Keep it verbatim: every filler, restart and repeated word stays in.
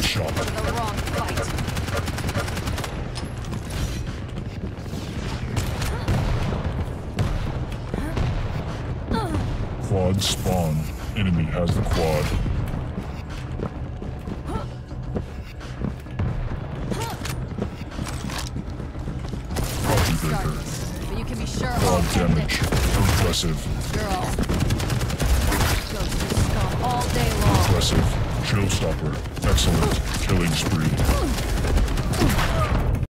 shot. The wrong fight. Quad spawn. Enemy has the quad. Copy Baker. But you can be sure Quad I'll end damage. it. Impressive. Girl. Goes to scum all day long. Impressive. Showstopper. Excellent. Killing spree.